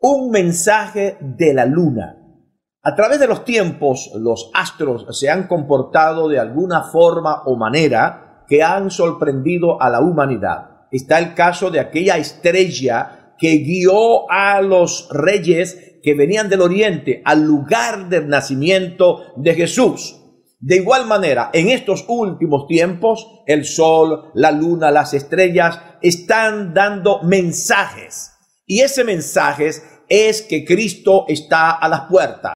un mensaje de la luna. A través de los tiempos, los astros se han comportado de alguna forma o manera que han sorprendido a la humanidad. Está el caso de aquella estrella que guió a los reyes que venían del oriente al lugar del nacimiento de Jesús. De igual manera, en estos últimos tiempos, el sol, la luna, las estrellas están dando mensajes. Y ese mensaje es que Cristo está a las puertas.